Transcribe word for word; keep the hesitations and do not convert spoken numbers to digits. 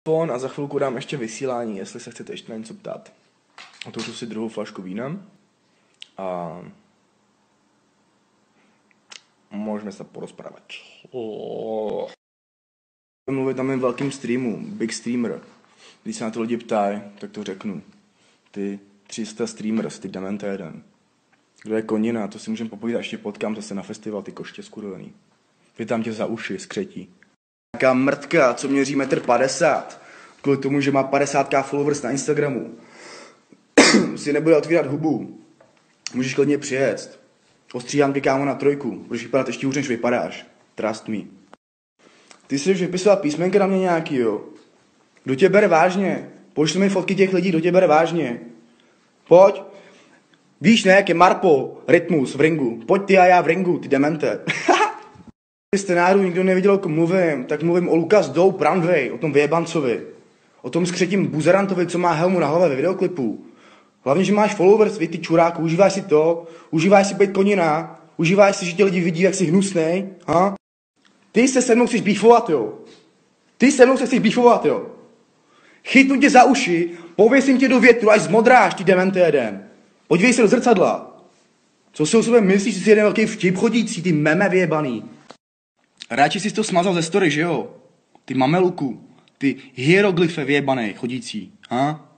telefon a za chvilku dám ještě vysílání, jestli se chcete ještě na něco ptát. Otevřu si druhou flašku vína a můžeme se porozprávat. Oh. Mluvit na mém velkém streamu, Big Streamer. Když se na to lidi ptají, tak to řeknu. Ty tři sta streamers, ty demente jeden. Kdo je konina, to si můžeme popovídat, ještě potkám zase na festival, ty koště skurvený. Vytám tě za uši, skřetí. Nějaká mrtka, co měří metr padesát, kvůli tomu, že má padesát tisíc followers na Instagramu, si nebude otvírat hubu. Můžeš klidně přijet. Ostříhám tě, kámo, na trojku. Budeš vypadat ještě hůř, než vypadáš. Trust me. Ty si jdeš vypisovat písmenka na mě nějaký, jo. Kdo tě bere vážně? Pošli mi fotky těch lidí, kdo tě bere vážně. Pojď. Víš, ne, jak je Marpo, Rytmus v ringu. Pojď ty a já v ringu, ty demente. Scénáru nikdo neviděl, jak mluvím, tak mluvím o Lucas Doe Brandway, o tom vyjebancovi. O tom skřetím buzerantovi, co má helmu na hlavě ve videoklipu. Hlavně, že máš followers, vy ty čuráku, užíváš si to, užíváš si být konina, užíváš si, že tě lidi vidí, jak jsi hnusnej, ha? Ty se se mnou chceš bífovat, jo. Ty se mnou se chceš bífovat, jo. Chytnu tě za uši, pověsím tě do větru, až zmodráš, ty demente jeden. Podívej se do zrcadla. Co si o sobě myslíš, že jsi jeden velký vtip chodící, ty meme vyjebaný. Radši jsi to smazal ze story, že jo? Ty mameluku, ty hieroglyfe vyjebanej chodící, ha?